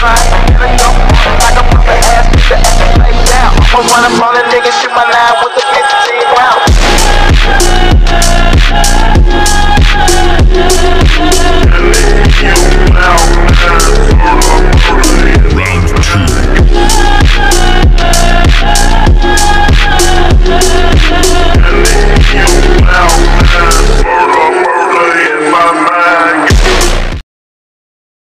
Like a puppet ass nigga, acting like that. I'ma run up on a nigga, shoot my line with